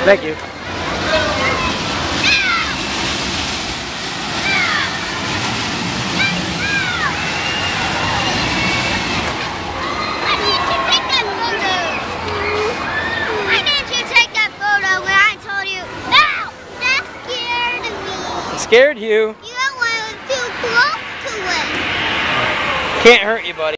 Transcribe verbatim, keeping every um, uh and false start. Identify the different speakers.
Speaker 1: Thank you. Scared you.
Speaker 2: You don't want to too close to it.
Speaker 1: Can't hurt you, buddy.